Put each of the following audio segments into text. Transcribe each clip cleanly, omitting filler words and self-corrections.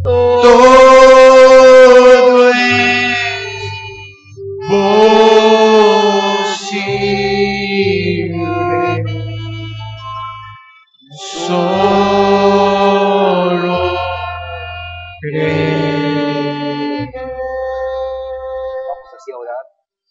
todo es posible. Solo cree. Vamos así a orar.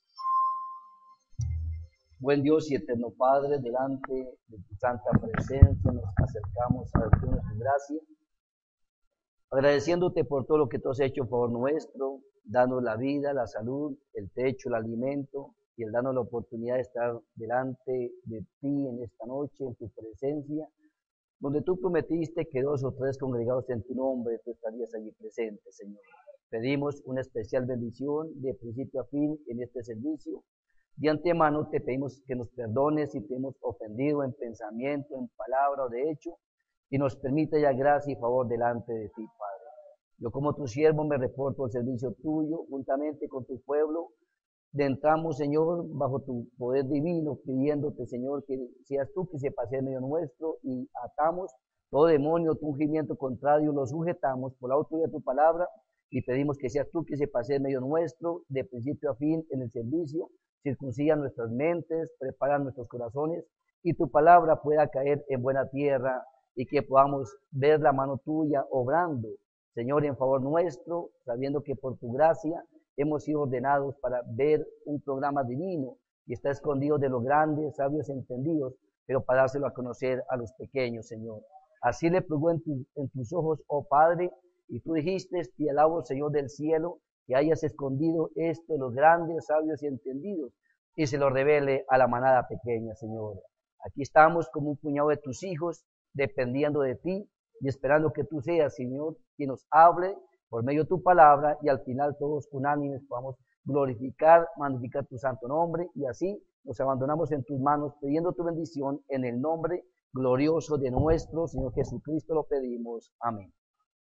Buen Dios y eterno Padre, delante de tu santa presencia nos acercamos a tu gracia, agradeciéndote por todo lo que tú has hecho por nuestro, dando la vida, la salud, el techo, el alimento y el darnos la oportunidad de estar delante de ti en esta noche, en tu presencia, donde tú prometiste que 2 o 3 congregados en tu nombre, tú estarías allí presente, Señor. Pedimos una especial bendición de principio a fin en este servicio. De antemano te pedimos que nos perdones si te hemos ofendido en pensamiento, en palabra o de hecho, y nos permita ya gracia y favor delante de ti, Padre. Yo como tu siervo me reporto al servicio tuyo, juntamente con tu pueblo. Entramos, Señor, bajo tu poder divino, pidiéndote, Señor, que seas tú que se pase en medio nuestro y atamos todo demonio, tu ungimiento contrario, lo sujetamos por la autoridad de tu palabra y pedimos que seas tú que se pase en medio nuestro, de principio a fin en el servicio. Circuncida nuestras mentes, prepara nuestros corazones y tu palabra pueda caer en buena tierra y que podamos ver la mano tuya obrando, Señor, en favor nuestro, sabiendo que por tu gracia hemos sido ordenados para ver un programa divino que está escondido de los grandes, sabios y entendidos, pero para dárselo a conocer a los pequeños, Señor. Así le plugó en tus ojos, oh Padre, y tú dijiste, te alabo, Señor del cielo, que hayas escondido esto de los grandes, sabios y entendidos, y se lo revele a la manada pequeña, Señor. Aquí estamos como un puñado de tus hijos, dependiendo de ti, y esperando que tú seas, Señor, quien nos hable por medio de tu palabra, y al final todos unánimes podamos glorificar, magnificar tu santo nombre, y así nos abandonamos en tus manos, pidiendo tu bendición en el nombre glorioso de nuestro Señor Jesucristo lo pedimos. Amén.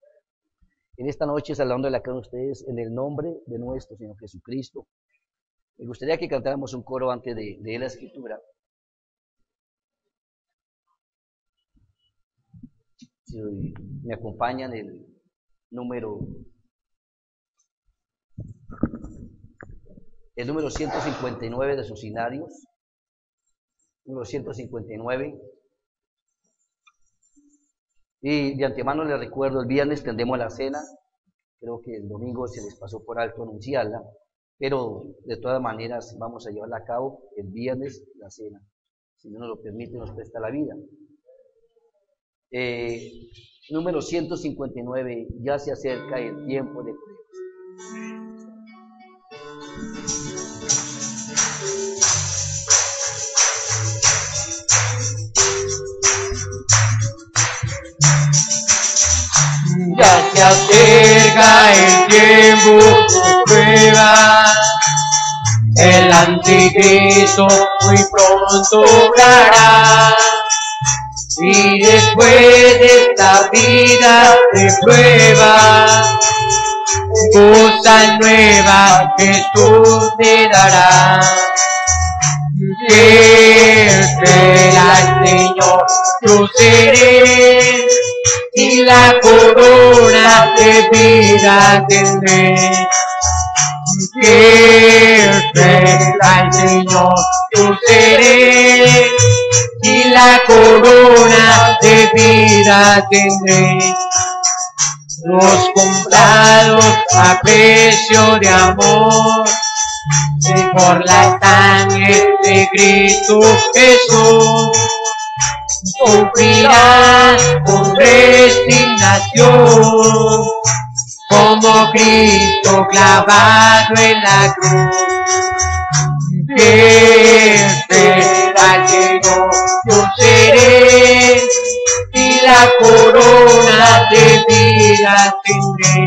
En esta noche, saludándole a cada uno de ustedes en el nombre de nuestro Señor Jesucristo. Me gustaría que cantáramos un coro antes de la escritura. Si me acompañan el número 159 de sus inarios. Número 159. Y de antemano les recuerdo, el viernes tendremos la cena, creo que el domingo se les pasó por alto anunciarla, pero de todas maneras vamos a llevarla a cabo el viernes la cena, si Dios nos lo permite, nos presta la vida. Número 159, ya se acerca el tiempo de pruebas. Ya se acerca el tiempo de prueba, el anticristo muy pronto obrará, y después de esta vida de prueba, cosa nueva Jesús te dará. Que espera el Señor, yo seré, y la corona de vida tendré. Que espera el Señor, yo seré, y la corona de vida tendré. Los comprados a precio de amor, y por la sangre de Cristo Jesús, sufrirán con resignación, como Cristo clavado en la cruz. Que espera el Señor, yo seré, y la corona de vida tendré.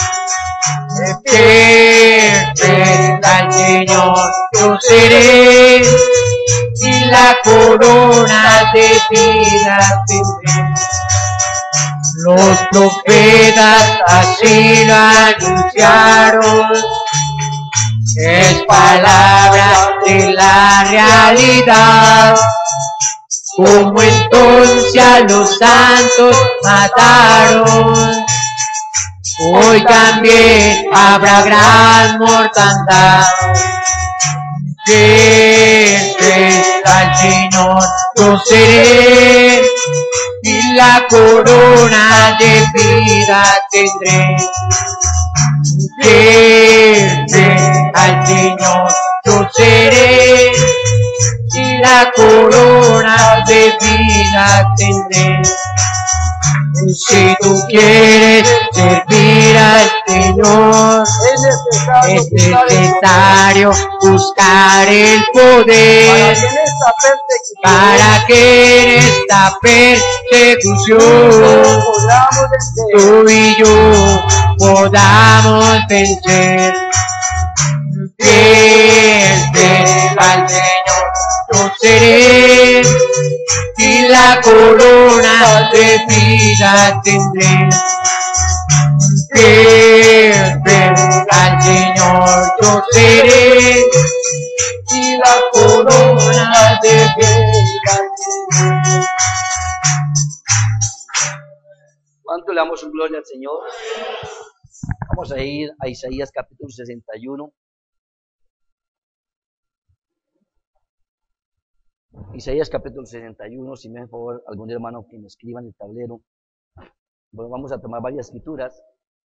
Que espera el Señor, yo seré, y la corona de vida tendré. Los profetas así lo anunciaron, es palabra de la realidad. Como entonces a los santos mataron, hoy también habrá gran mortandad. Siempre al Señor yo seré, y la corona de vida tendré. Siempre al Señor yo seré, y la corona de vida tendré. Si tú quieres servir al Señor, es necesario buscar el poder para que en esta persecución tú y yo podamos vencer. Fiel al Señor yo seré, y la corona de vida tendré. Fiel al Señor yo seré, y la corona de vida tendré. ¿Cuánto le damos su gloria al Señor? Vamos a ir a Isaías capítulo 61. Isaías capítulo 61, si me hace favor algún hermano que me escriba en el tablero. Bueno, vamos a tomar varias escrituras.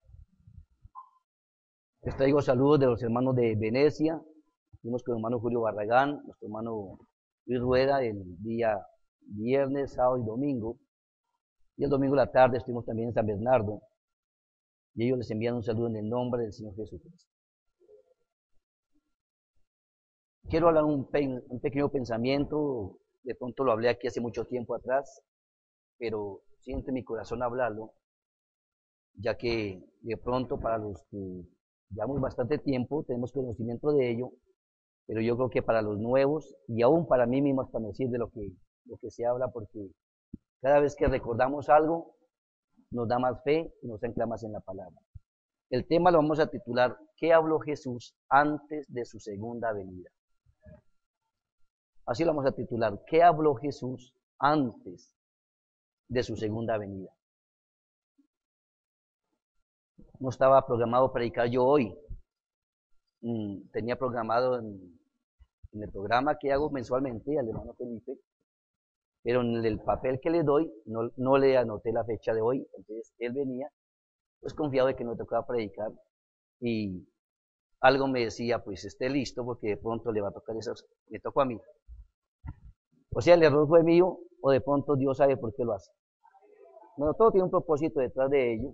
Les traigo saludos de los hermanos de Venecia. Fuimos con el hermano Julio Barragán, nuestro hermano Luis Rueda, el día viernes, sábado y domingo. Y el domingo a la tarde estuvimos también en San Bernardo. Y ellos les envían un saludo en el nombre del Señor Jesucristo. Quiero hablar un pequeño pensamiento, de pronto lo hablé aquí hace mucho tiempo atrás, pero siento en mi corazón hablarlo, ya que de pronto para los que llevamos bastante tiempo tenemos conocimiento de ello, pero yo creo que para los nuevos, y aún para mí mismo hasta me sirve lo que se habla, porque cada vez que recordamos algo, nos da más fe y nos ancla más en la palabra. El tema lo vamos a titular, ¿qué habló Jesús antes de su segunda venida? Así lo vamos a titular, ¿qué habló Jesús antes de su segunda venida? No estaba programado predicar yo hoy. Tenía programado en el programa que hago mensualmente al hermano Felipe, pero en el papel que le doy no le anoté la fecha de hoy. Entonces él venía pues confiado de que no tocaba predicar, y algo me decía, pues esté listo porque de pronto le va a tocar eso, me tocó a mí. O sea, el error fue mío, o de pronto Dios sabe por qué lo hace. Bueno, todo tiene un propósito detrás de ello.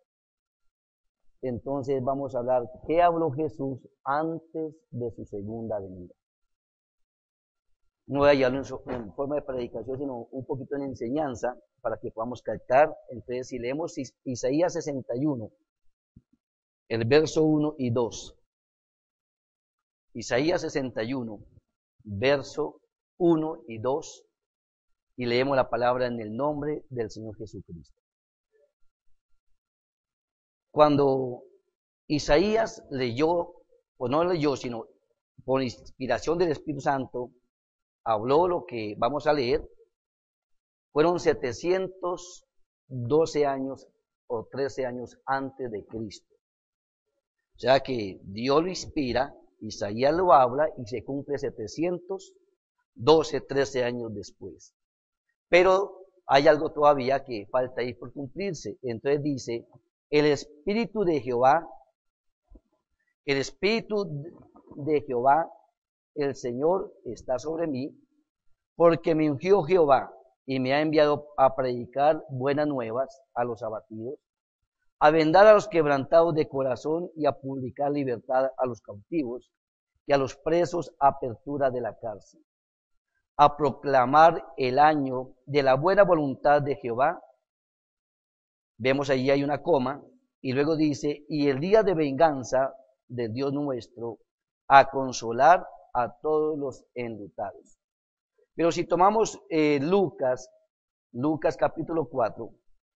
Entonces vamos a hablar, ¿qué habló Jesús antes de su segunda venida? No voy a llevarlo en forma de predicación, sino un poquito en enseñanza, para que podamos captar. Entonces, si leemos Isaías 61, el verso 1 y 2. Isaías 61, verso 1 y 2, y leemos la palabra en el nombre del Señor Jesucristo. Cuando Isaías leyó, o no leyó, sino por inspiración del Espíritu Santo, habló lo que vamos a leer, fueron 712 años o 13 años antes de Cristo. O sea que Dios lo inspira, Isaías lo habla y se cumple 712, 13 años después. Pero hay algo todavía que falta ahí por cumplirse. Entonces dice, el Espíritu de Jehová, el Señor está sobre mí, porque me ungió Jehová y me ha enviado a predicar buenas nuevas a los abatidos, a vendar a los quebrantados de corazón y a publicar libertad a los cautivos y a los presos apertura de la cárcel, a proclamar el año de la buena voluntad de Jehová. Vemos allí hay una coma y luego dice, y el día de venganza de Dios nuestro, a consolar a todos los enlutados. Pero si tomamos Lucas capítulo 4,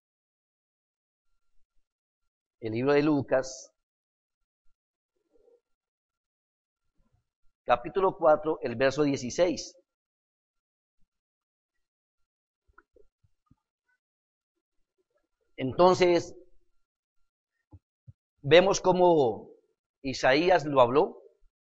el libro de Lucas, capítulo 4, el verso 16. Entonces, vemos cómo Isaías lo habló,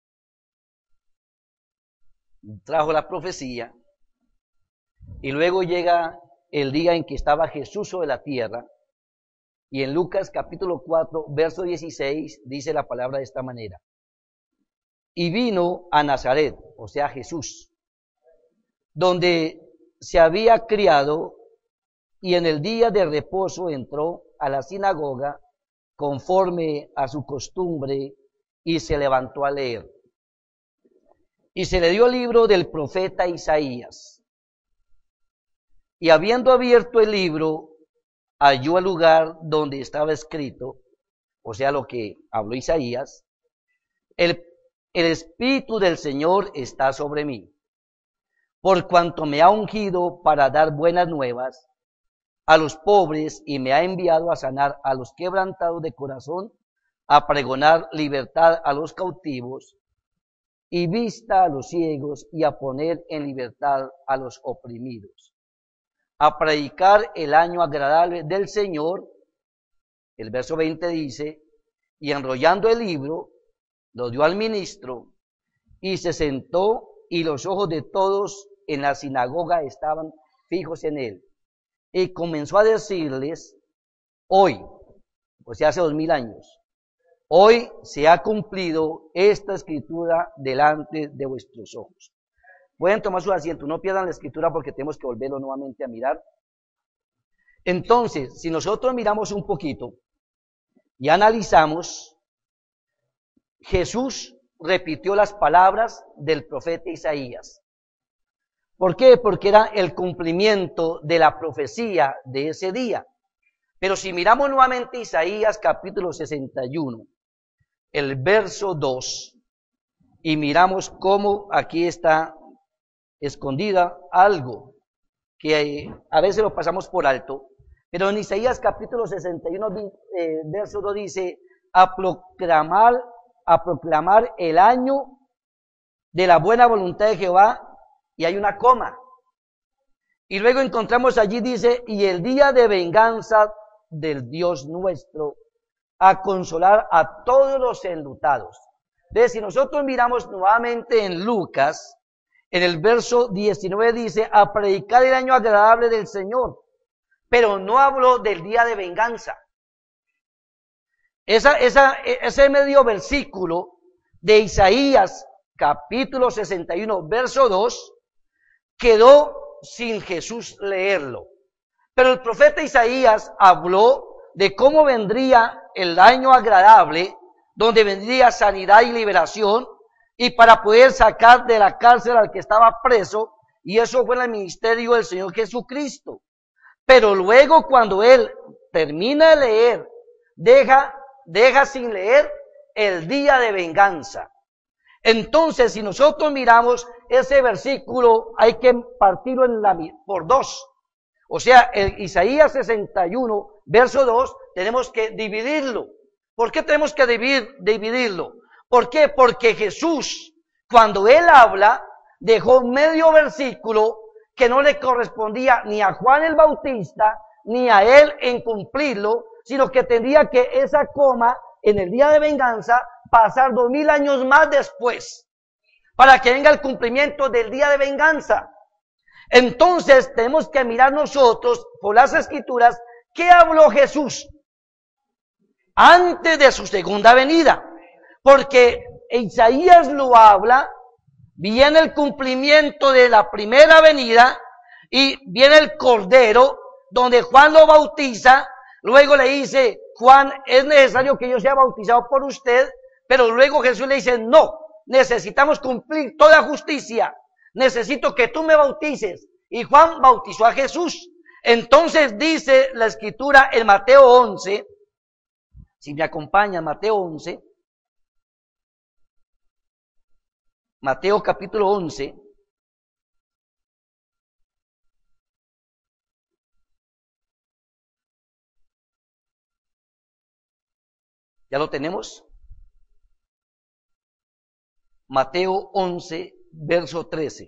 trajo la profecía, y luego llega el día en que estaba Jesús sobre la tierra, y en Lucas capítulo 4, verso 16, dice la palabra de esta manera. Y vino a Nazaret, o sea Jesús, donde se había criado, y en el día de reposo entró a la sinagoga conforme a su costumbre, y se levantó a leer. Y se le dio el libro del profeta Isaías. Y habiendo abierto el libro, halló el lugar donde estaba escrito, o sea, lo que habló Isaías, el Espíritu del Señor está sobre mí, por cuanto me ha ungido para dar buenas nuevas a los pobres y me ha enviado a sanar a los quebrantados de corazón, a pregonar libertad a los cautivos y vista a los ciegos y a poner en libertad a los oprimidos, a predicar el año agradable del Señor. El verso 20 dice, y enrollando el libro, lo dio al ministro y se sentó, y los ojos de todos en la sinagoga estaban fijos en él. Y comenzó a decirles, hoy, o sea, hace 2000 años, hoy se ha cumplido esta escritura delante de vuestros ojos. Pueden tomar su asiento, no pierdan la escritura porque tenemos que volverlo nuevamente a mirar. Entonces, si nosotros miramos un poquito y analizamos, Jesús repitió las palabras del profeta Isaías. ¿Por qué? Porque era el cumplimiento de la profecía de ese día. Pero si miramos nuevamente Isaías capítulo 61, el verso 2, y miramos cómo aquí está escondida algo que a veces lo pasamos por alto, pero en Isaías capítulo 61, verso 2 dice, a proclamar el año de la buena voluntad de Jehová, y hay una coma. Y luego encontramos allí, dice, y el día de venganza del Dios nuestro, a consolar a todos los enlutados. Entonces, si nosotros miramos nuevamente en Lucas, en el verso 19 dice, a predicar el año agradable del Señor, pero no habló del día de venganza. Ese medio versículo de Isaías capítulo 61, verso 2, quedó sin Jesús leerlo. Pero el profeta Isaías habló de cómo vendría el año agradable, donde vendría sanidad y liberación, y para poder sacar de la cárcel al que estaba preso, y eso fue en el ministerio del Señor Jesucristo. Pero luego cuando él termina de leer, deja sin leer el día de venganza. Entonces, si nosotros miramos ese versículo, hay que partirlo por dos. O sea, el Isaías 61, verso 2, tenemos que dividirlo. ¿Por qué tenemos que dividirlo? ¿Por qué? Porque Jesús, cuando él habla, dejó medio versículo que no le correspondía ni a Juan el Bautista, ni a él en cumplirlo, sino que tendría que esa coma en el día de venganza pasar 2000 años más después, para que venga el cumplimiento del día de venganza. Entonces tenemos que mirar nosotros por las escrituras qué habló Jesús antes de su segunda venida, porque Isaías lo habla, viene el cumplimiento de la primera venida y viene el Cordero, donde Juan lo bautiza, luego le dice, Juan, es necesario que yo sea bautizado por usted, pero luego Jesús le dice, no, necesitamos cumplir toda justicia, necesito que tú me bautices. Y Juan bautizó a Jesús. Entonces dice la escritura en Mateo 11, si me acompaña, Mateo 11, Mateo capítulo 11, ¿ya lo tenemos? Mateo 11, verso 13.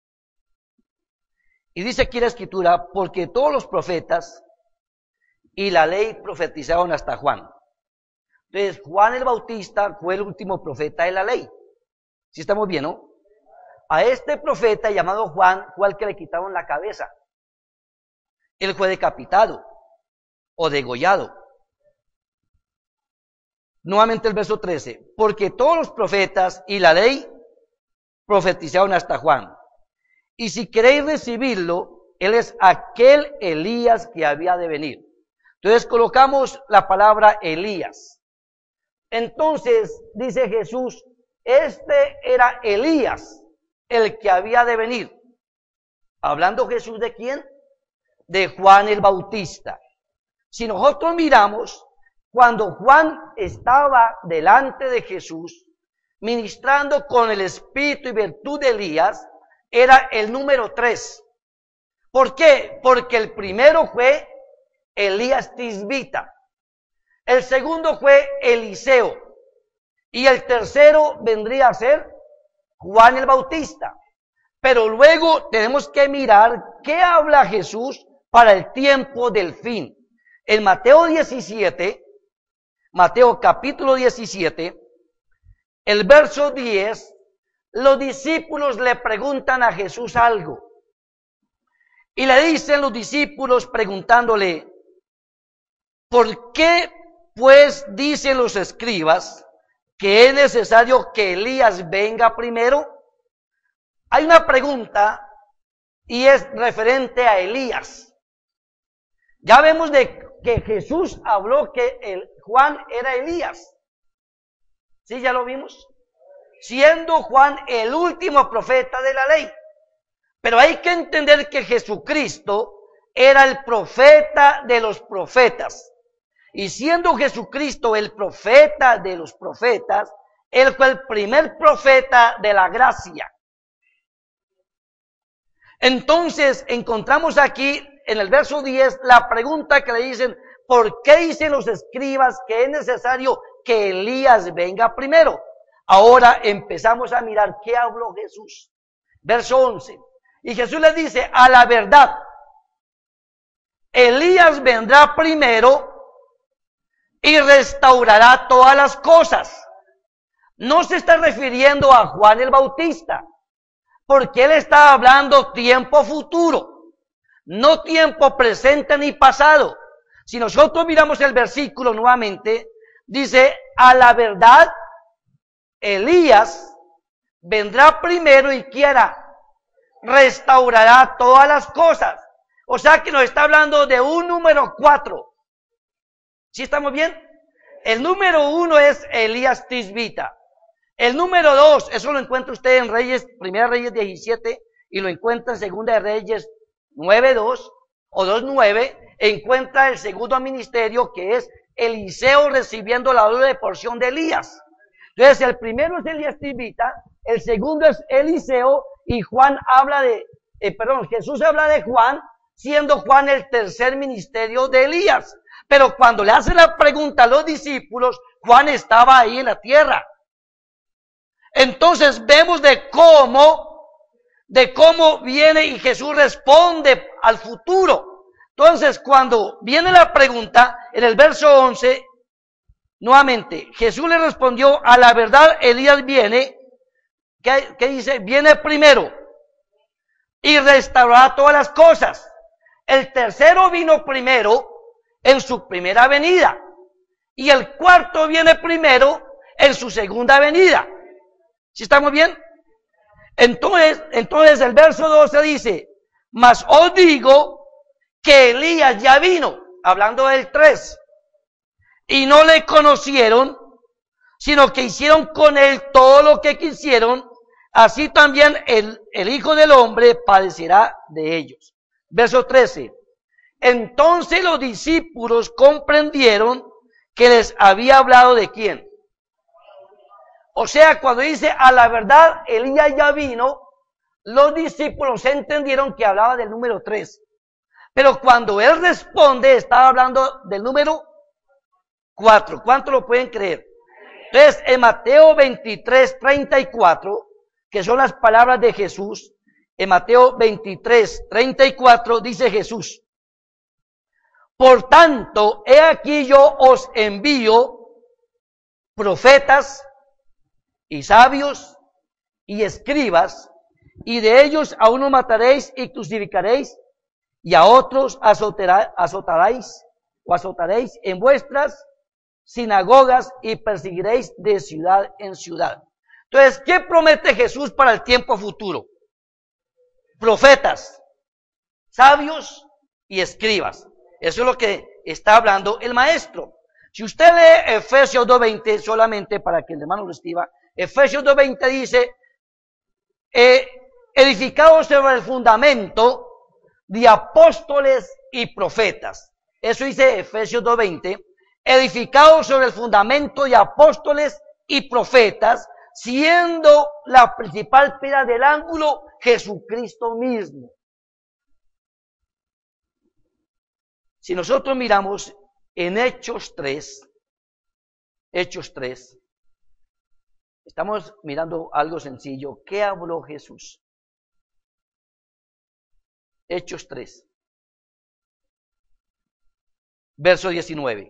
Y dice aquí la escritura, porque todos los profetas y la ley profetizaron hasta Juan. Entonces, Juan el Bautista fue el último profeta de la ley. ¿Sí estamos bien, no? A este profeta llamado Juan fue al que le quitaron la cabeza. Él fue decapitado o degollado. Nuevamente el verso 13. Porque todos los profetas y la ley profetizaron hasta Juan. Y si queréis recibirlo, él es aquel Elías que había de venir. Entonces colocamos la palabra Elías. Entonces dice Jesús, este era Elías, el que había de venir. Hablando Jesús ¿de quién? De Juan el Bautista. Si nosotros miramos, cuando Juan estaba delante de Jesús, ministrando con el espíritu y virtud de Elías, era el número 3. ¿Por qué? Porque el primero fue Elías Tisbita, el segundo fue Eliseo, y el tercero vendría a ser Juan el Bautista. Pero luego tenemos que mirar qué habla Jesús para el tiempo del fin. En Mateo 17, Mateo capítulo 17, el verso 10, los discípulos le preguntan a Jesús algo. Y le dicen los discípulos preguntándole, ¿por qué pues dicen los escribas que es necesario que Elías venga primero? Hay una pregunta y es referente a Elías. Ya vemos de que Jesús habló que Juan era Elías. ¿Sí? ¿Ya lo vimos? Siendo Juan el último profeta de la ley. Pero hay que entender que Jesucristo era el profeta de los profetas. Y siendo Jesucristo el profeta de los profetas, él fue el primer profeta de la gracia. Entonces encontramos aquí en el verso 10 la pregunta que le dicen, ¿por qué dicen los escribas que es necesario que Elías venga primero? Ahora empezamos a mirar qué habló Jesús. Verso 11. Y Jesús les dice, a la verdad, Elías vendrá primero y restaurará todas las cosas. No se está refiriendo a Juan el Bautista, porque él está hablando tiempo futuro, no tiempo presente ni pasado. Si nosotros miramos el versículo nuevamente, dice, a la verdad, Elías vendrá primero y quiera restaurará todas las cosas. O sea que nos está hablando de un número 4. ¿Sí estamos bien? El número 1 es Elías Tisbita. El número 2, eso lo encuentra usted en Reyes, Primera Reyes 17, y lo encuentra en Segunda de Reyes 9:2 o 2:9. Encuentra el segundo ministerio, que es Eliseo recibiendo la doble porción de Elías. Entonces el primero es Elías Tisbita, el segundo es Eliseo, y Juan habla de, Jesús habla de Juan, siendo Juan el tercer ministerio de Elías. Pero cuando le hace la pregunta a los discípulos, Juan estaba ahí en la tierra. Entonces vemos de cómo viene y Jesús responde al futuro. Entonces cuando viene la pregunta, en el verso 11, nuevamente, Jesús le respondió, a la verdad Elías viene, ¿qué dice? Viene primero y restaurará todas las cosas. El tercero vino primero en su primera venida y el cuarto viene primero en su segunda venida. ¿Sí estamos bien? Entonces el verso 12 dice, mas os digo que Elías ya vino, hablando del 3, y no le conocieron, sino que hicieron con él todo lo que quisieron, así también el Hijo del Hombre padecerá de ellos. Verso 13. Entonces los discípulos comprendieron que les había hablado de quién. O sea, cuando dice a la verdad Elías ya vino, los discípulos entendieron que hablaba del número 3. Pero cuando él responde, estaba hablando del número 4. ¿Cuánto lo pueden creer? Entonces, en Mateo 23:34, que son las palabras de Jesús, en Mateo 23:34 dice Jesús, por tanto, he aquí yo os envío profetas y sabios y escribas, y de ellos a unos mataréis y crucificaréis, y a otros azotaréis en vuestras sinagogas y perseguiréis de ciudad en ciudad. Entonces, ¿qué promete Jesús para el tiempo futuro? Profetas, sabios y escribas. Eso es lo que está hablando el maestro. Si usted lee Efesios 2:20, solamente para que el hermano lo escriba, Efesios 2:20 dice, edificados sobre el fundamento de apóstoles y profetas. Eso dice Efesios 2:20, edificados sobre el fundamento de apóstoles y profetas, siendo la principal piedra del ángulo Jesucristo mismo. Si nosotros miramos en Hechos 3, estamos mirando algo sencillo. ¿Qué habló Jesús? Hechos 3, verso 19.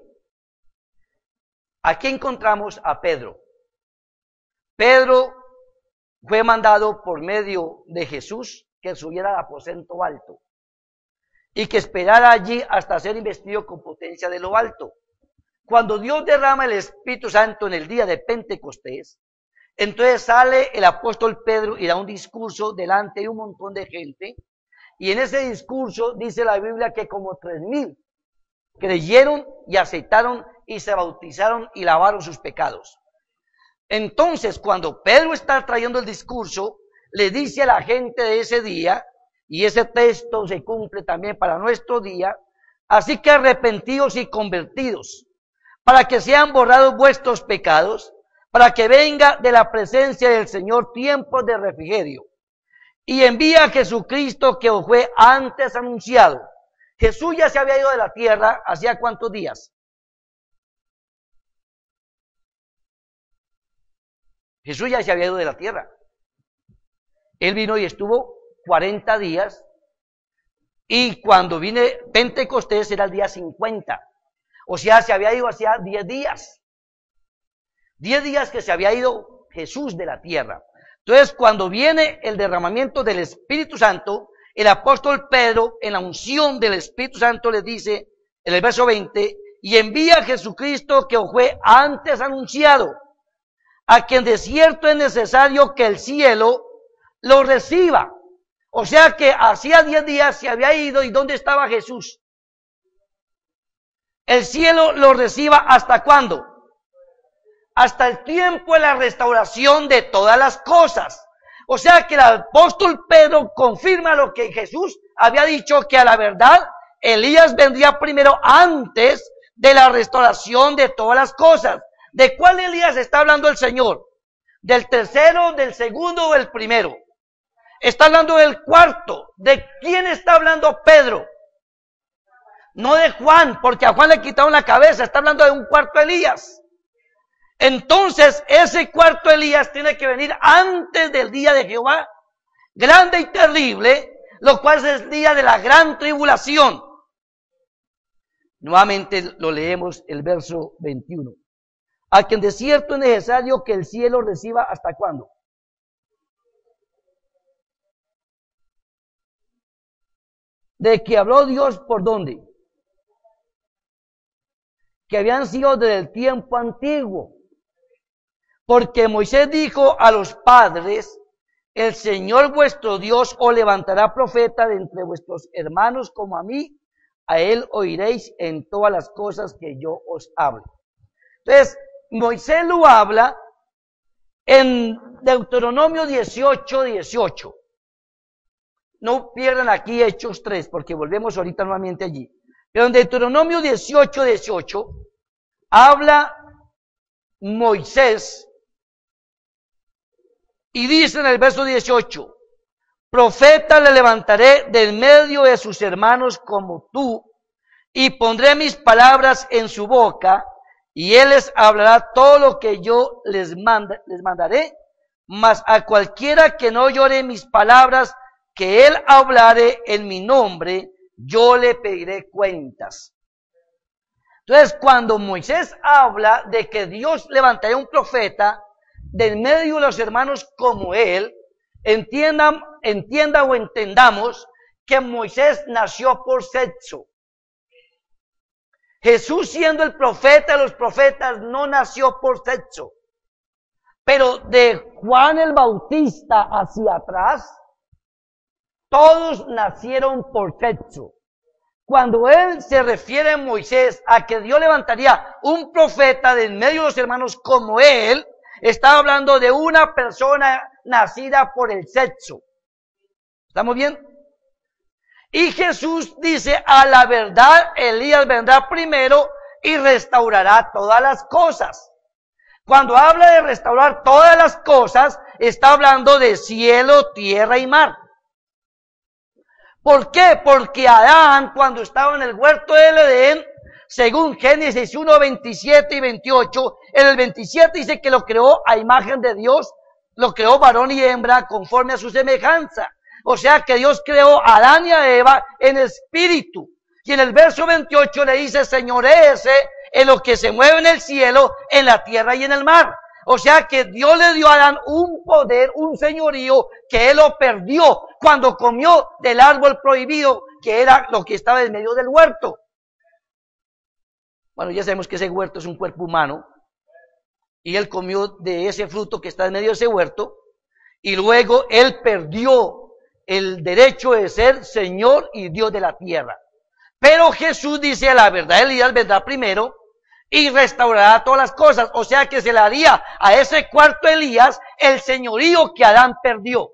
Aquí encontramos a Pedro. Pedro fue mandado por medio de Jesús que subiera al aposento alto y que esperara allí hasta ser investido con potencia de lo alto. Cuando Dios derrama el Espíritu Santo en el día de Pentecostés, entonces sale el apóstol Pedro y da un discurso delante de un montón de gente, y en ese discurso dice la Biblia que como 3,000 creyeron y aceptaron y se bautizaron y lavaron sus pecados. Entonces, cuando Pedro está trayendo el discurso, le dice a la gente de ese día, y ese texto se cumple también para nuestro día, así que arrepentidos y convertidos, para que sean borrados vuestros pecados, para que venga de la presencia del Señor tiempos de refrigerio, y envía a Jesucristo que os fue antes anunciado. Jesús ya se había ido de la tierra, ¿hacía cuántos días? Jesús ya se había ido de la tierra. Él vino y estuvo 40 días, y cuando viene Pentecostés era el día 50. O sea, se había ido hacía 10 días. 10 días que se había ido Jesús de la tierra. Entonces, cuando viene el derramamiento del Espíritu Santo, el apóstol Pedro, en la unción del Espíritu Santo, les dice, en el verso 20, y envía a Jesucristo que os fue antes anunciado, a quien de cierto es necesario que el cielo lo reciba. O sea que hacía 10 días se había ido, ¿y dónde estaba Jesús? El cielo lo reciba, ¿hasta cuándo? Hasta el tiempo de la restauración de todas las cosas. O sea que el apóstol Pedro confirma lo que Jesús había dicho, que a la verdad Elías vendría primero antes de la restauración de todas las cosas. ¿De cuál Elías está hablando el Señor? ¿Del tercero, del segundo o del primero? Está hablando del cuarto. ¿De quién está hablando Pedro? No de Juan, porque a Juan le quitaron la cabeza. Está hablando de un cuarto Elías. Entonces, ese cuarto Elías tiene que venir antes del día de Jehová, grande y terrible, lo cual es el día de la gran tribulación. Nuevamente lo leemos el verso 21. A quien de cierto es necesario que el cielo reciba, ¿hasta cuándo? De que habló Dios, ¿por dónde? Que habían sido desde el tiempo antiguo. Porque Moisés dijo a los padres, el Señor vuestro Dios os levantará profeta de entre vuestros hermanos como a mí, a él oiréis en todas las cosas que yo os hablo. Entonces, Moisés lo habla en Deuteronomio 18:18. No pierdan aquí Hechos 3, porque volvemos ahorita nuevamente allí. Pero en Deuteronomio 18:18 habla Moisés y dice en el verso 18, profeta le levantaré del medio de sus hermanos como tú, y pondré mis palabras en su boca, y él les hablará todo lo que yo les mandaré, mas a cualquiera que no llore mis palabras, que él hablare en mi nombre, yo le pediré cuentas. Entonces, cuando Moisés habla de que Dios levantaría un profeta del medio de los hermanos como él, entienda o entendamos que Moisés nació por sexo. Jesús, siendo el profeta de los profetas, no nació por sexo. Pero de Juan el Bautista hacia atrás, todos nacieron por sexo. Cuando él se refiere a Moisés a que Dios levantaría un profeta de en medio de los hermanos como él, está hablando de una persona nacida por el sexo. ¿Estamos bien? Y Jesús dice, a la verdad, Elías vendrá primero y restaurará todas las cosas. Cuando habla de restaurar todas las cosas, está hablando de cielo, tierra y mar. ¿Por qué? Porque Adán, cuando estaba en el huerto del Edén, según Génesis 1, 27 y 28, en el 27 dice que lo creó a imagen de Dios, lo creó varón y hembra conforme a su semejanza. O sea que Dios creó a Adán y a Eva en espíritu. Y en el verso 28 le dice, señoréese en lo que se mueve en el cielo, en la tierra y en el mar. O sea que Dios le dio a Adán un poder, un señorío que él lo perdió cuando comió del árbol prohibido, que era lo que estaba en medio del huerto. Bueno, ya sabemos que ese huerto es un cuerpo humano y él comió de ese fruto que está en medio de ese huerto y luego él perdió el derecho de ser Señor y Dios de la tierra. Pero Jesús dice, a la verdad, Elías vendrá primero y restaurará todas las cosas. O sea que se le haría a ese cuarto Elías el señorío que Adán perdió.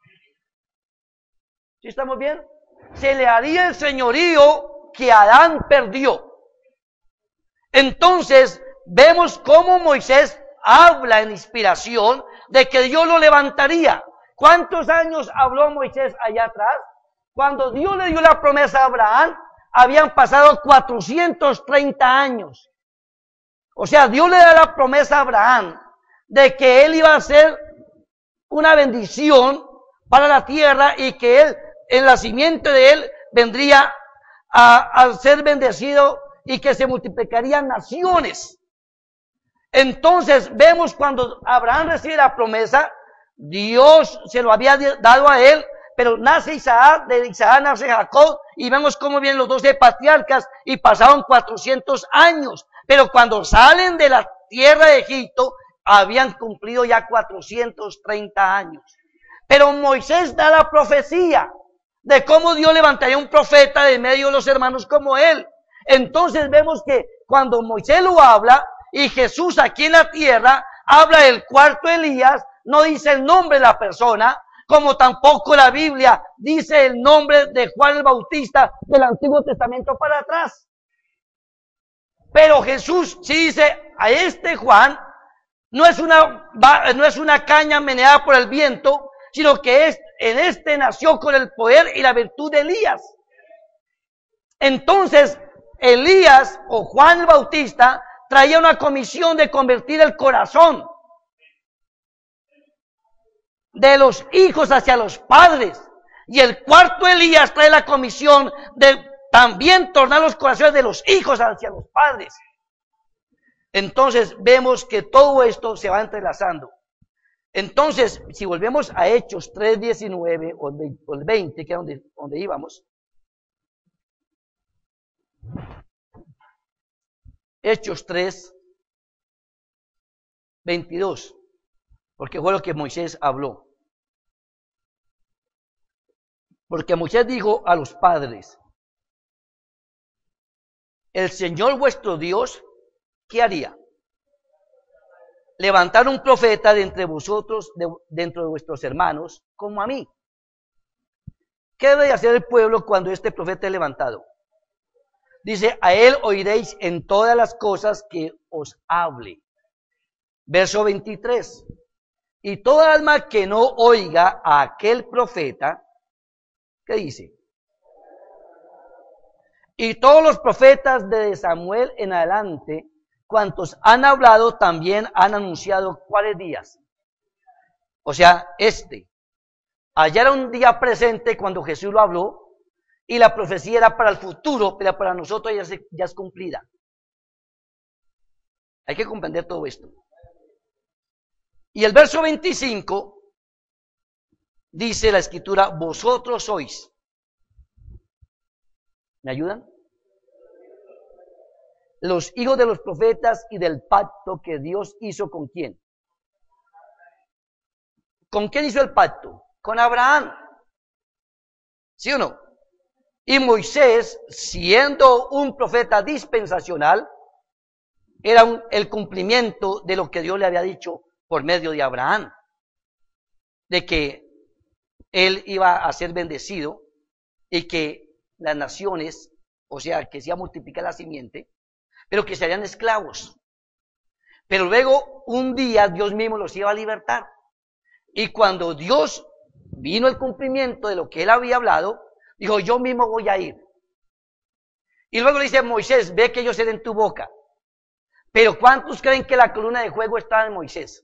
¿Sí estamos bien? Se le haría el señorío que Adán perdió. Entonces, vemos cómo Moisés habla en inspiración de que Dios lo levantaría. ¿Cuántos años habló Moisés allá atrás? Cuando Dios le dio la promesa a Abraham, habían pasado 430 años. O sea, Dios le da la promesa a Abraham de que él iba a ser una bendición para la tierra y que él, en la simiente de él, vendría a ser bendecido y que se multiplicarían naciones. Entonces, vemos cuando Abraham recibe la promesa, Dios se lo había dado a él, pero nace Isaac, de Isaac nace Jacob, y vemos cómo vienen los 12 patriarcas, y pasaron 400 años. Pero cuando salen de la tierra de Egipto, habían cumplido ya 430 años. Pero Moisés da la profecía de cómo Dios levantaría un profeta de medio de los hermanos como él. Entonces vemos que cuando Moisés lo habla, y Jesús aquí en la tierra, habla del cuarto Elías, no dice el nombre de la persona, como tampoco la Biblia dice el nombre de Juan el Bautista del Antiguo Testamento para atrás. Pero Jesús sí dice, a este Juan no es una caña meneada por el viento, sino que en este nació con el poder y la virtud de Elías. Entonces, Elías o Juan el Bautista traía una comisión de convertir el corazón de los hijos hacia los padres. Y el cuarto Elías trae la comisión de también tornar los corazones de los hijos hacia los padres. Entonces vemos que todo esto se va entrelazando. Entonces, si volvemos a Hechos 3:19 o el 20, que es donde íbamos. Hechos 3:22, porque fue lo que Moisés habló. Porque Moisés dijo a los padres, el Señor vuestro Dios, ¿qué haría? Levantar un profeta de entre vosotros, dentro de vuestros hermanos, como a mí. ¿Qué debe hacer el pueblo cuando este profeta es levantado? Dice, a él oiréis en todas las cosas que os hable. Verso 23. Y toda alma que no oiga a aquel profeta, ¿qué dice? Y todos los profetas de Samuel en adelante, cuantos han hablado, también han anunciado ¿cuáles días? O sea, allá era un día presente cuando Jesús lo habló, y la profecía era para el futuro, pero para nosotros ya es cumplida. Hay que comprender todo esto. Y el verso 25 dice la escritura, vosotros sois. ¿Me ayudan? Los hijos de los profetas y del pacto que Dios hizo ¿con quién? ¿Con quién hizo el pacto? Con Abraham. ¿Sí o no? Y Moisés, siendo un profeta dispensacional, era el cumplimiento de lo que Dios le había dicho por medio de Abraham, de que él iba a ser bendecido y que las naciones, o sea, que se iba a multiplicar la simiente, pero que serían esclavos. Pero luego, un día, Dios mismo los iba a libertar. Y cuando Dios vino el cumplimiento de lo que él había hablado, dijo, yo mismo voy a ir. Y luego le dice, Moisés, ve que yo seré en tu boca. Pero ¿cuántos creen que la columna de fuego estaba en Moisés?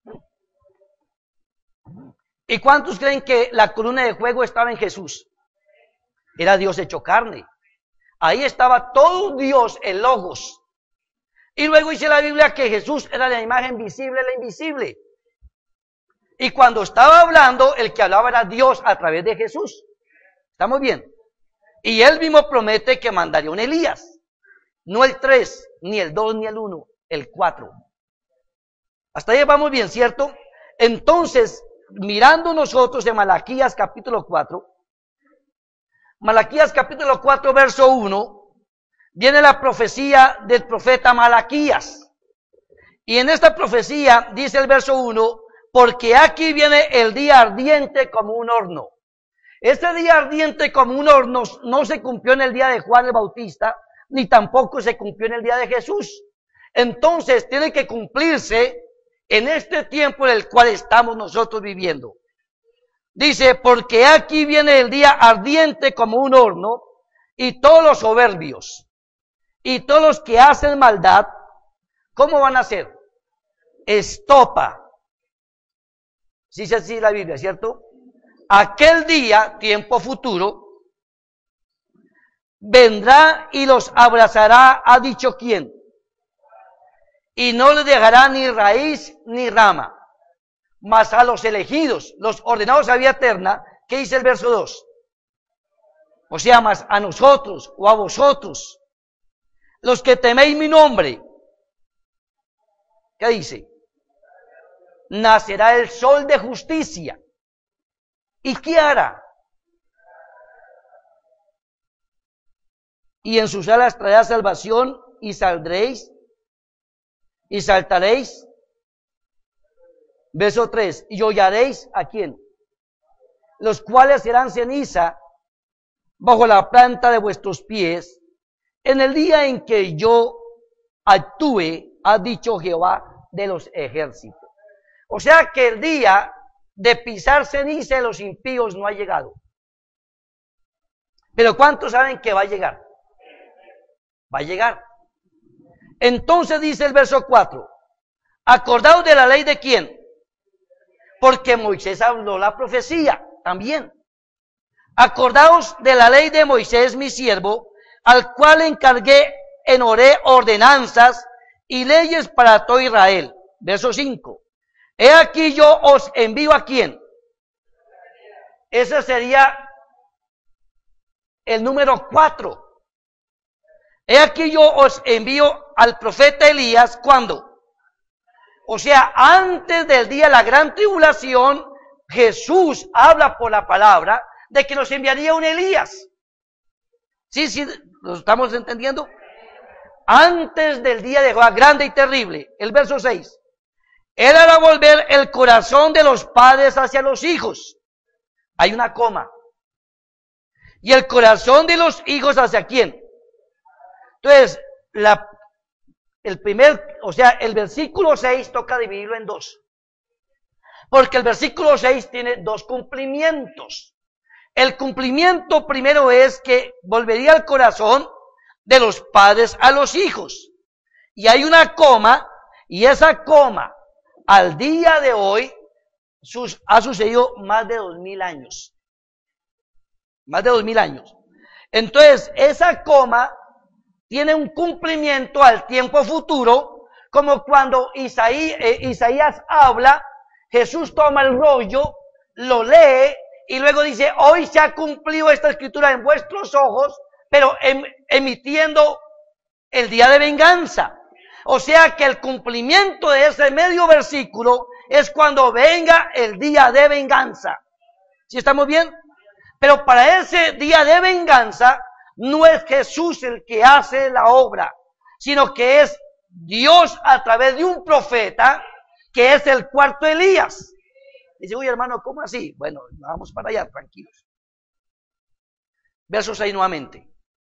¿Y cuántos creen que la columna de fuego estaba en Jesús? Era Dios hecho carne. Ahí estaba todo Dios, el Logos. Y luego dice la Biblia que Jesús era la imagen visible de la invisible. Y cuando estaba hablando, el que hablaba era Dios a través de Jesús. ¿Estamos bien? Y él mismo promete que mandaría un Elías. No el 3, ni el 2, ni el 1, el 4. Hasta ahí vamos bien, ¿cierto? Entonces, mirando nosotros en Malaquías capítulo 4, Malaquías capítulo 4, verso 1, viene la profecía del profeta Malaquías. Y en esta profecía dice el verso 1, porque aquí viene el día ardiente como un horno. Este día ardiente como un horno no se cumplió en el día de Juan el Bautista, ni tampoco se cumplió en el día de Jesús. Entonces tiene que cumplirse en este tiempo en el cual estamos nosotros viviendo. Dice, porque aquí viene el día ardiente como un horno, y todos los soberbios, y todos los que hacen maldad, ¿cómo van a ser? Estopa. Sí dice así la Biblia, ¿cierto? Aquel día, tiempo futuro, vendrá y los abrazará, ha dicho quién, y no les dejará ni raíz ni rama, mas a los elegidos, los ordenados a vida eterna, ¿qué dice el verso 2? O sea, más a nosotros o a vosotros, los que teméis mi nombre, ¿qué dice? Nacerá el sol de justicia. ¿Y qué hará? Y en sus alas traerá salvación, y saldréis, y saltaréis. Verso 3, y hollaréis ¿a quién? Los cuales serán ceniza bajo la planta de vuestros pies, en el día en que yo actúe, ha dicho Jehová de los ejércitos. O sea que el día de pisar ceniza de los impíos no ha llegado. Pero ¿cuántos saben que va a llegar? Va a llegar. Entonces dice el verso 4, acordaos de la ley de quién, porque Moisés habló la profecía también. Acordaos de la ley de Moisés mi siervo, al cual encargué en Horeb ordenanzas y leyes para todo Israel. Verso 5. He aquí yo os envío ¿a quién? Ese sería el número 4. He aquí yo os envío al profeta Elías, ¿cuándo? O sea, antes del día de la gran tribulación, Jesús habla por la palabra de que nos enviaría un Elías. ¿Sí, lo estamos entendiendo? Antes del día de Jehová grande y terrible, el verso 6. Él hará volver el corazón de los padres hacia los hijos. Hay una coma. Y el corazón de los hijos hacia quién. Entonces, el versículo 6 toca dividirlo en dos. Porque el versículo 6 tiene dos cumplimientos. El cumplimiento primero es que volvería el corazón de los padres a los hijos. Y hay una coma, y esa coma al día de hoy ha sucedido más de 2000 años. Más de 2000 años. Entonces, esa coma tiene un cumplimiento al tiempo futuro Como cuando Isaías habla, Jesús toma el rollo, lo lee y luego dice, hoy se ha cumplido esta escritura en vuestros ojos, pero emitiendo el día de venganza. O sea que el cumplimiento de ese medio versículo es cuando venga el día de venganza. ¿Sí estamos bien? Pero para ese día de venganza no es Jesús el que hace la obra, sino que es Dios a través de un profeta que es el cuarto Elías. Dice, uy hermano, ¿cómo así? Bueno, vamos para allá, tranquilos. Versos ahí nuevamente.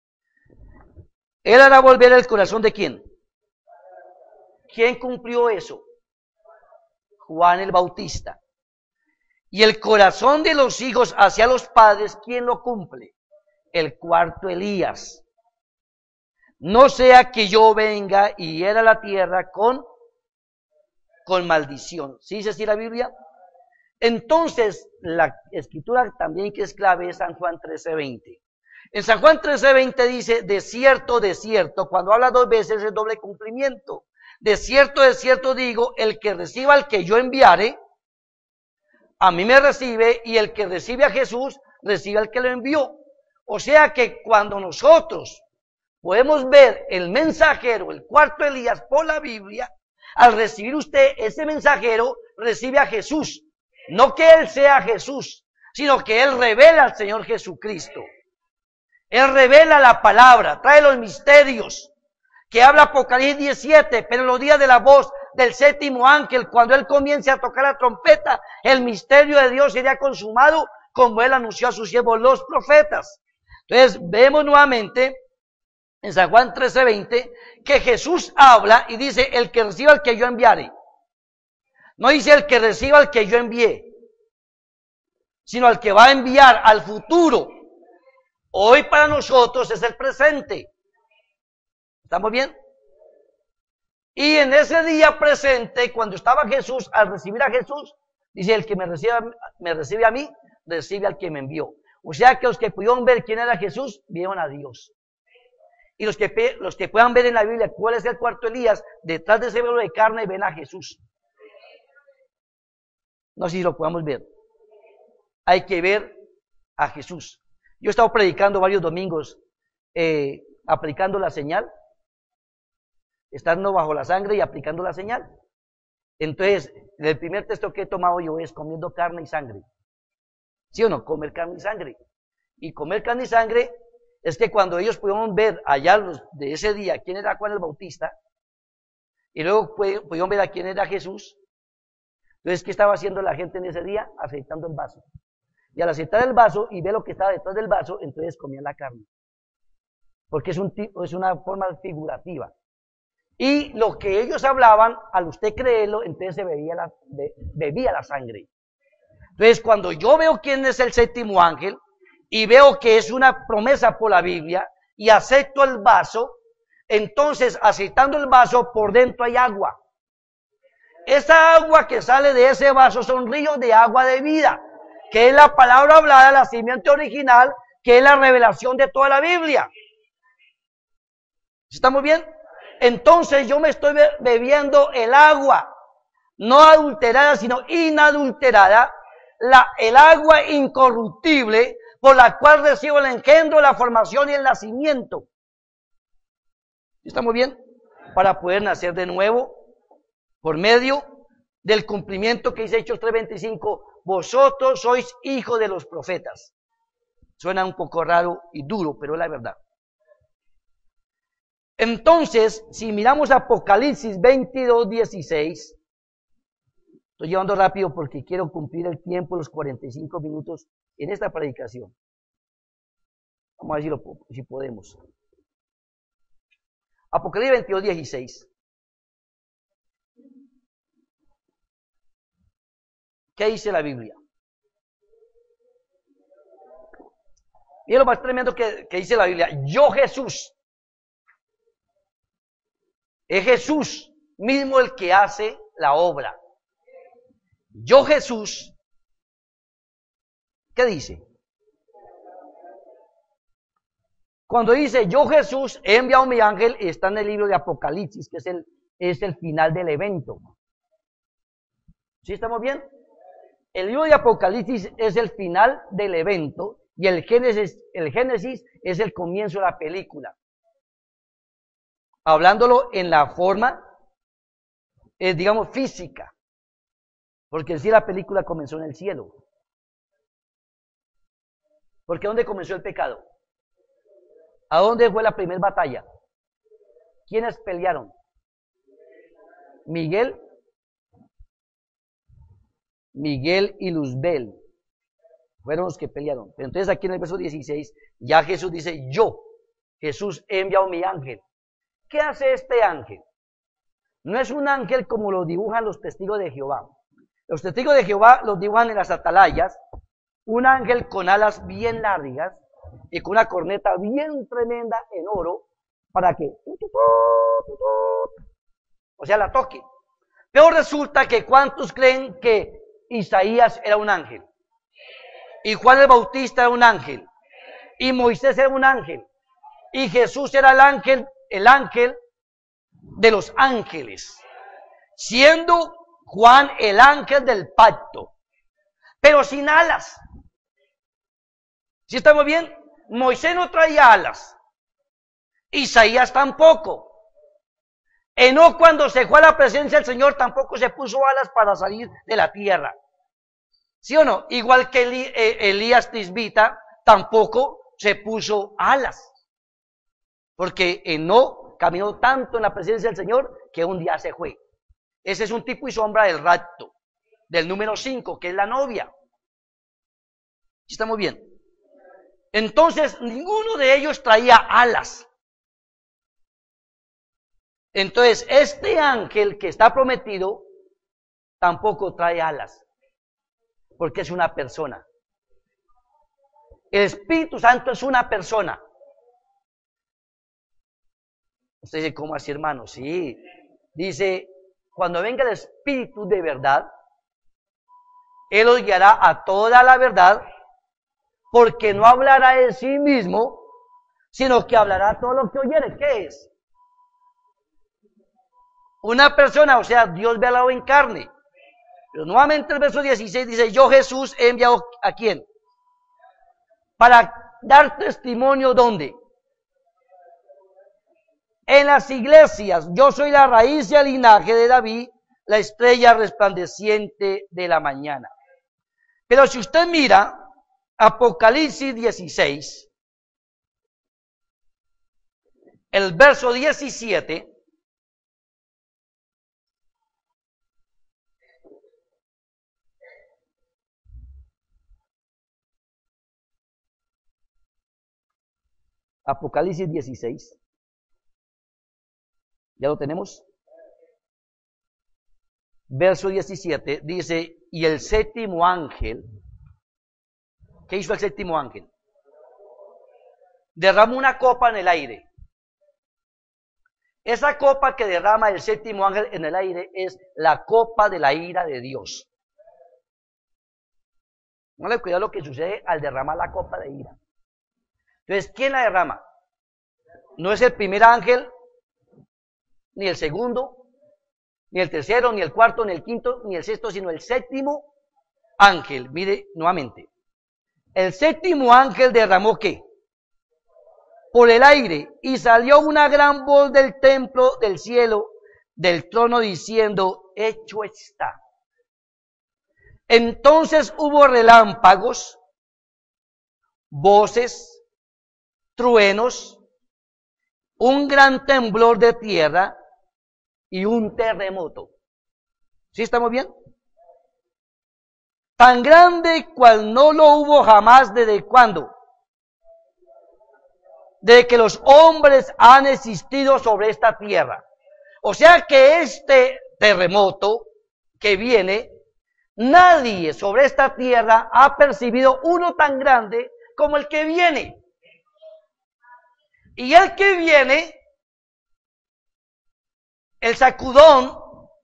Él hará volver el corazón de ¿quién? ¿Quién cumplió eso? Juan el Bautista. Y el corazón de los hijos hacia los padres, ¿quién lo cumple? El cuarto Elías. No sea que yo venga y hiera la tierra con maldición. ¿Sí dice así la Biblia? Entonces, la escritura también que es clave es San Juan 13:20. En San Juan 13:20 dice, de cierto, cuando habla dos veces es doble cumplimiento. De cierto digo, el que reciba al que yo enviare, a mí me recibe, y el que recibe a Jesús, recibe al que lo envió. O sea que cuando nosotros podemos ver el mensajero, el cuarto Elías por la Biblia, al recibir usted ese mensajero, recibe a Jesús. No que él sea Jesús, sino que él revela al Señor Jesucristo. Él revela la palabra, trae los misterios que habla Apocalipsis 17, pero en los días de la voz del séptimo ángel, cuando él comience a tocar la trompeta, el misterio de Dios sería consumado como él anunció a sus siervos los profetas. Entonces vemos nuevamente en San Juan 13:20 que Jesús habla y dice, el que reciba al que yo enviare. No dice el que reciba al que yo envié, sino al que va a enviar al futuro. Hoy para nosotros es el presente. ¿Estamos bien? Y en ese día presente, cuando estaba Jesús, al recibir a Jesús, dice, el que me recibe a mí, recibe al que me envió. O sea que los que pudieron ver quién era Jesús, vieron a Dios. Y los que puedan ver en la Biblia cuál es el cuarto Elías, detrás de ese velo de carne ven a Jesús. No sé si lo podamos ver. Hay que ver a Jesús. Yo he estado predicando varios domingos, aplicando la señal, estando bajo la sangre y aplicando la señal. Entonces, el primer texto que he tomado yo es comiendo carne y sangre. ¿Sí o no? Comer carne y sangre. Y comer carne y sangre es que cuando ellos pudieron ver allá de ese día quién era Juan el Bautista, y luego pudieron ver a quién era Jesús, entonces, ¿qué estaba haciendo la gente en ese día? Aceitando el vaso. Y al aceitar el vaso y ver lo que estaba detrás del vaso, entonces comían la carne. Porque es una forma figurativa. Y lo que ellos hablaban, al usted creerlo, entonces se bebía la sangre. Entonces, cuando yo veo quién es el séptimo ángel, y veo que es una promesa por la Biblia, y acepto el vaso, entonces, aceitando el vaso, por dentro hay agua. Esa agua que sale de ese vaso son ríos de agua de vida, que es la palabra hablada, la simiente original, que es la revelación de toda la Biblia. ¿Estamos bien? Entonces yo me estoy bebiendo el agua, no adulterada, sino inadulterada, el agua incorruptible, por la cual recibo el engendro, la formación y el nacimiento. ¿Estamos bien? Para poder nacer de nuevo, por medio del cumplimiento que dice Hechos 3:25, vosotros sois hijos de los profetas. Suena un poco raro y duro, pero es la verdad. Entonces, si miramos Apocalipsis 22:16, estoy llevando rápido porque quiero cumplir el tiempo, los 45 minutos en esta predicación. Vamos a ver si podemos. Apocalipsis 22:16. ¿Qué dice la Biblia? Miren lo más tremendo que dice la Biblia. Yo Jesús. Es Jesús mismo el que hace la obra. Yo Jesús. ¿Qué dice? Cuando dice yo Jesús he enviado mi ángel, está en el libro de Apocalipsis, que es el es el final del evento. ¿Sí estamos bien? El libro de Apocalipsis es el final del evento y el Génesis es el comienzo de la película. Hablándolo en la forma, digamos, física. Porque en sí la película comenzó en el cielo. Porque ¿dónde comenzó el pecado? ¿A dónde fue la primera batalla? ¿Quiénes pelearon? Miguel y Luzbel fueron los que pelearon. Pero entonces aquí en el verso 16, ya Jesús dice, Jesús he enviado mi ángel. ¿Qué hace este ángel? No es un ángel como lo dibujan los testigos de Jehová. Los testigos de Jehová los dibujan en las atalayas, un ángel con alas bien largas y con una corneta bien tremenda en oro para que, o sea, la toque. Pero resulta que ¿cuántos creen que Isaías era un ángel? Y Juan el Bautista era un ángel. Y Moisés era un ángel. Y Jesús era el ángel de los ángeles. Siendo Juan el ángel del pacto. Pero sin alas. ¿Sí estamos bien? Moisés no traía alas. Isaías tampoco. Enoc cuando se fue a la presencia del Señor tampoco se puso alas para salir de la tierra. ¿Sí o no? Igual que Elías Tisbita tampoco se puso alas. Porque Enoc caminó tanto en la presencia del Señor que un día se fue. Ese es un tipo y sombra del rapto, del número 5, que es la novia. ¿Sí estamos bien? Entonces, ninguno de ellos traía alas. Entonces, este ángel que está prometido tampoco trae alas, porque es una persona. El Espíritu Santo es una persona. Usted dice, ¿cómo así, hermano? Sí, dice, cuando venga el Espíritu de verdad, Él os guiará a toda la verdad, porque no hablará de sí mismo, sino que hablará todo lo que oyere. ¿Qué es? Una persona, o sea, Dios velado en carne. Pero nuevamente el verso 16 dice, yo Jesús he enviado ¿a quién? Para dar testimonio, ¿dónde? En las iglesias. Yo soy la raíz y el linaje de David, la estrella resplandeciente de la mañana. Pero si usted mira Apocalipsis 16, el verso 17, Apocalipsis 16, ¿ya lo tenemos? Verso 17 dice, y el séptimo ángel, ¿qué hizo el séptimo ángel? Derramó una copa en el aire. Esa copa que derrama el séptimo ángel en el aire es la copa de la ira de Dios. No le cuidado lo que sucede al derramar la copa de ira. Entonces, ¿quién la derrama? No es el primer ángel, ni el segundo, ni el tercero, ni el cuarto, ni el quinto, ni el sexto, sino el séptimo ángel. Mire nuevamente. El séptimo ángel derramó ¿qué? Por el aire, y salió una gran voz del templo del cielo, del trono, diciendo, hecho está. Entonces hubo relámpagos, voces, truenos, un gran temblor de tierra y un terremoto. ¿Sí estamos bien? Tan grande cual no lo hubo jamás desde cuándo. Desde que los hombres han existido sobre esta tierra. O sea que este terremoto que viene, nadie sobre esta tierra ha percibido uno tan grande como el que viene. Y el que viene, el sacudón,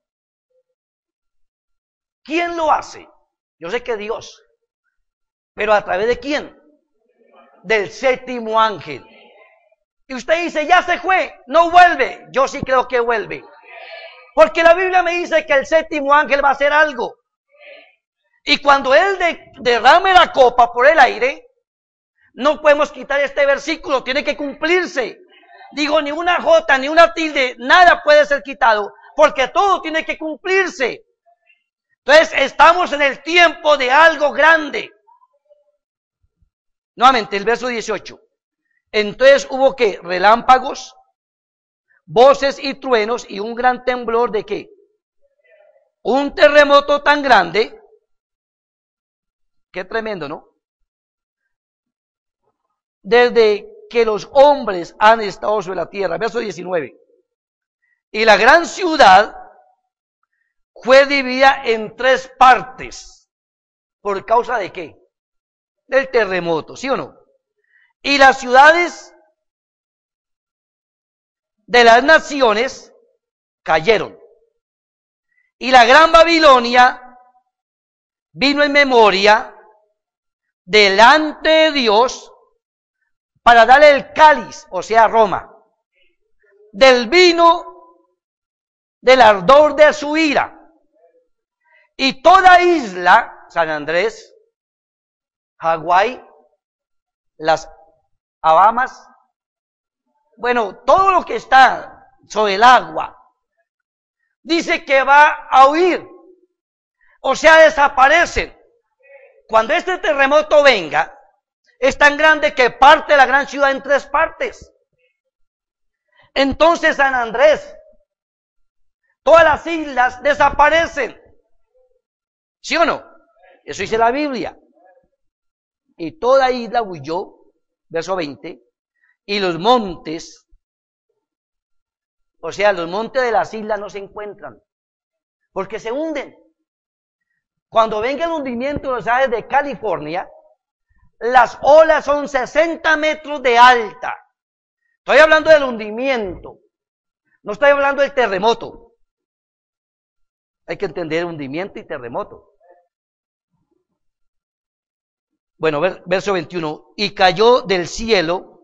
¿quién lo hace? Yo sé que Dios. Pero ¿a través de quién? Del séptimo ángel. Y usted dice, ya se fue, no vuelve. Yo sí creo que vuelve. Porque la Biblia me dice que el séptimo ángel va a hacer algo. Y cuando él derrame la copa por el aire, no podemos quitar este versículo, tiene que cumplirse. Digo, ni una jota, ni una tilde, nada puede ser quitado, porque todo tiene que cumplirse. Entonces, estamos en el tiempo de algo grande. Nuevamente, el verso 18. Entonces hubo que relámpagos, voces y truenos y un gran temblor de qué? Un terremoto tan grande. Qué tremendo, ¿no? Desde que los hombres han estado sobre la tierra. Verso 19. Y la gran ciudad fue dividida en 3 partes. ¿Por causa de qué? Del terremoto, ¿sí o no? Y las ciudades de las naciones cayeron. Y la gran Babilonia vino en memoria delante de Dios para darle el cáliz, o sea, Roma, del vino del ardor de su ira. Y toda isla, San Andrés, Hawái, las Bahamas, bueno, todo lo que está sobre el agua, dice que va a huir, o sea, desaparecen. Cuando este terremoto venga, es tan grande que parte la gran ciudad en 3 partes. Entonces San Andrés, todas las islas desaparecen. ¿Sí o no? Eso dice la Biblia. Y toda isla huyó, verso 20, y los montes, o sea, los montes de las islas no se encuentran, porque se hunden. Cuando venga el hundimiento de los aves de California, las olas son 60 metros de alta. Estoy hablando del hundimiento, no estoy hablando del terremoto. Hay que entender hundimiento y terremoto. Bueno, verso 21. Y cayó del cielo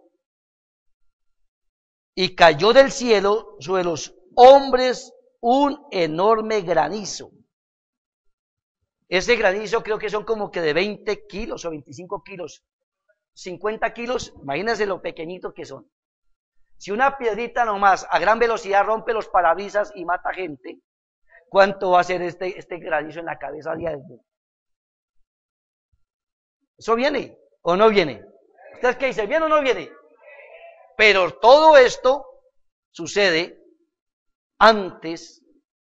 sobre los hombres un enorme granizo. Ese granizo creo que son como que de 20 kilos o 25 kilos, 50 kilos, imagínense lo pequeñito que son. Si una piedrita nomás a gran velocidad rompe los parabrisas y mata gente, ¿cuánto va a ser este granizo en la cabeza de alguien? ¿Eso viene o no viene? ¿Ustedes qué dicen? ¿Viene o no viene? Pero todo esto sucede antes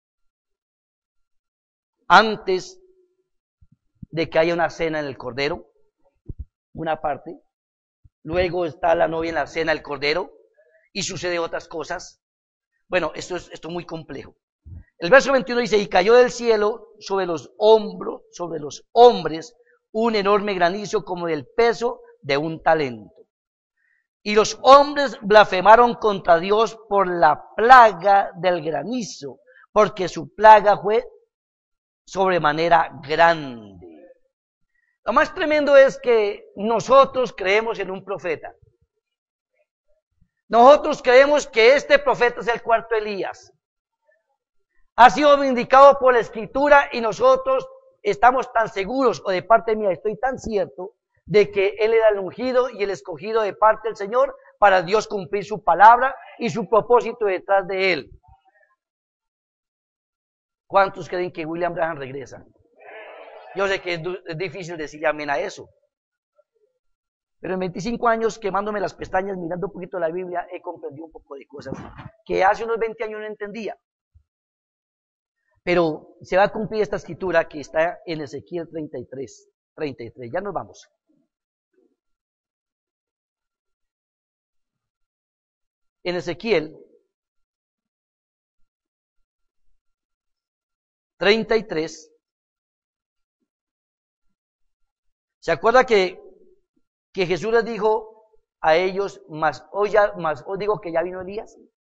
de que haya una cena en el Cordero, una parte. Luego está la novia en la cena del Cordero y sucede otras cosas. Bueno, esto es muy complejo. El verso 21 dice, y cayó del cielo sobre los hombres, un enorme granizo como del peso de un talento. Y los hombres blasfemaron contra Dios por la plaga del granizo, porque su plaga fue sobremanera grande. Lo más tremendo es que nosotros creemos en un profeta. Nosotros creemos que este profeta es el cuarto Elías. Ha sido indicado por la Escritura y nosotros estamos tan seguros, o de parte mía estoy tan cierto, de que Él era el ungido y el escogido de parte del Señor para Dios cumplir su palabra y su propósito detrás de Él. ¿Cuántos creen que William Branham regresa? Yo sé que es difícil decirle amén a eso. Pero en 25 años quemándome las pestañas, mirando un poquito la Biblia, he comprendido un poco de cosas que hace unos 20 años no entendía. Pero se va a cumplir esta escritura que está en Ezequiel 33. Ya nos vamos. En Ezequiel 33, ¿se acuerda que Jesús les dijo a ellos, mas os digo que ya vino Elías?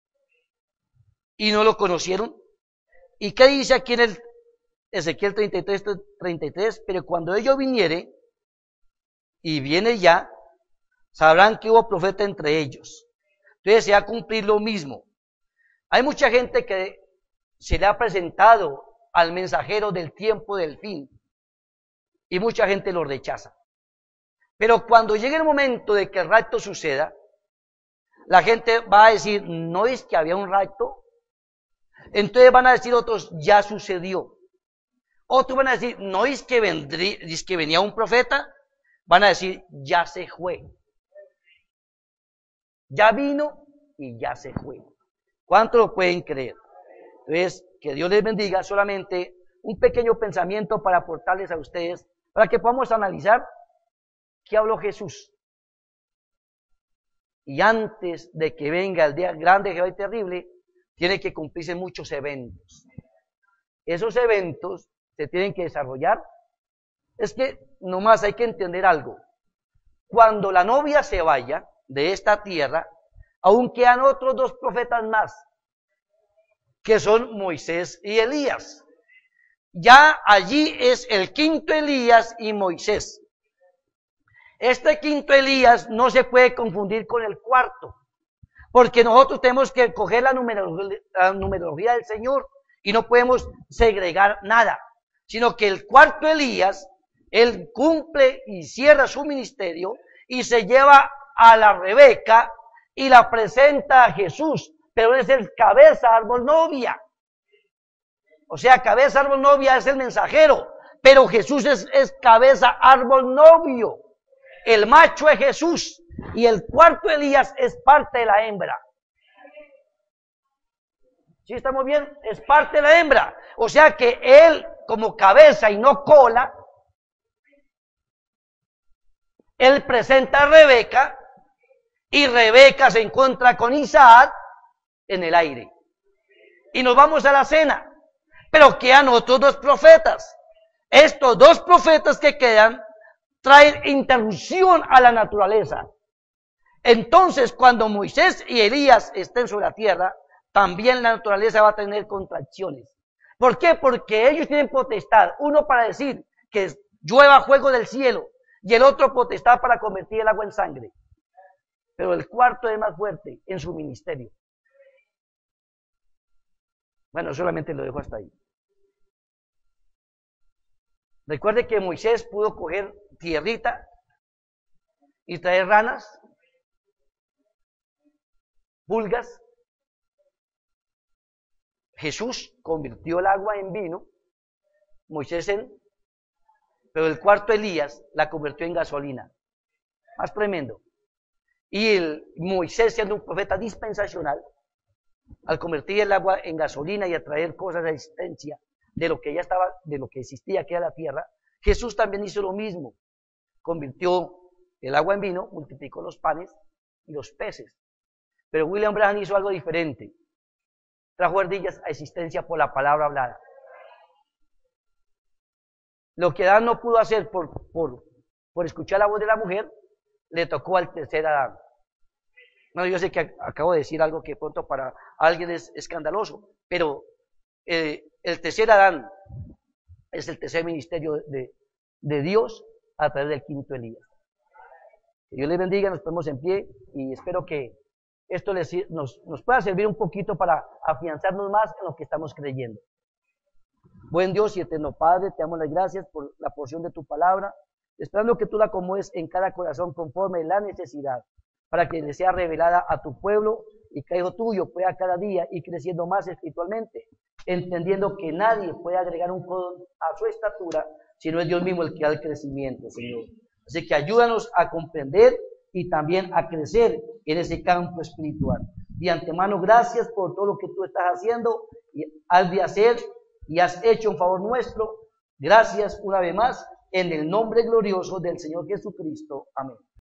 Y no lo conocieron. ¿Y qué dice aquí en el Ezequiel 33? Pero cuando ellos viniere, y viene ya, sabrán que hubo profeta entre ellos. Entonces se va a cumplir lo mismo. Hay mucha gente que se le ha presentado al mensajero del tiempo del fin y mucha gente lo rechaza. Pero cuando llegue el momento de que el rapto suceda, la gente va a decir, ¿no es que había un rapto? Entonces van a decir otros, ya sucedió. Otros van a decir, ¿no es que venía un profeta? Van a decir, ya se fue. Ya vino y ya se fue. ¿Cuánto lo pueden creer? Entonces, que Dios les bendiga. Solamente un pequeño pensamiento para aportarles a ustedes, para que podamos analizar qué habló Jesús. Y antes de que venga el día grande, y terrible, tiene que cumplirse muchos eventos. Esos eventos se tienen que desarrollar. Es que nomás hay que entender algo. Cuando la novia se vaya de esta tierra, aún quedan otros 2 profetas más, que son Moisés y Elías. Ya allí es el quinto Elías y Moisés. Este quinto Elías no se puede confundir con el cuarto, porque nosotros tenemos que coger la numerología del Señor y no podemos segregar nada, sino que el cuarto Elías, él cumple y cierra su ministerio y se lleva a la Rebeca y la presenta a Jesús, pero es el cabeza árbol novia. O sea, cabeza árbol novia es el mensajero, pero Jesús es cabeza árbol novio. El macho es Jesús y el cuarto Elías es parte de la hembra. ¿Sí estamos bien? Es parte de la hembra. O sea que él, como cabeza y no cola, él presenta a Rebeca y Rebeca se encuentra con Isaac en el aire. Y nos vamos a la cena. Pero quedan otros 2 profetas. Estos 2 profetas que quedan traen interrupción a la naturaleza. Entonces, cuando Moisés y Elías estén sobre la tierra, también la naturaleza va a tener contracciones. ¿Por qué? Porque ellos tienen potestad, uno para decir que llueva fuego del cielo y el otro potestad para convertir el agua en sangre. Pero el cuarto es más fuerte en su ministerio. Bueno, solamente lo dejo hasta ahí. Recuerde que Moisés pudo coger tierrita y traer ranas, pulgas. Jesús convirtió el agua en vino, Moisés pero el cuarto Elías la convirtió en gasolina. Más tremendo. Y Moisés, siendo un profeta dispensacional, al convertir el agua en gasolina y a traer cosas de existencia de lo que ya estaba, de lo que existía que era la tierra, Jesús también hizo lo mismo. Convirtió el agua en vino, multiplicó los panes y los peces. Pero William Branham hizo algo diferente. Trajo ardillas a existencia por la palabra hablada. Lo que Adán no pudo hacer por escuchar la voz de la mujer, le tocó al tercer Adán. No, yo sé que acabo de decir algo que pronto para alguien es escandaloso, pero el tercer Adán es el tercer ministerio de Dios a través del quinto Elías. Que Dios les bendiga, nos ponemos en pie y espero que esto nos pueda servir un poquito para afianzarnos más en lo que estamos creyendo. Buen Dios y eterno Padre, te damos las gracias por la porción de tu palabra, esperando que tú la acomodes en cada corazón conforme a la necesidad, para que le sea revelada a tu pueblo y que hijo tuyo pueda cada día ir creciendo más espiritualmente, entendiendo que nadie puede agregar un codo a su estatura, sino es Dios mismo el que da el crecimiento, Señor. Así que ayúdanos a comprender y también a crecer en ese campo espiritual. De antemano, gracias por todo lo que tú estás haciendo y has de hacer y has hecho en favor nuestro. Gracias una vez más, en el nombre glorioso del Señor Jesucristo. Amén.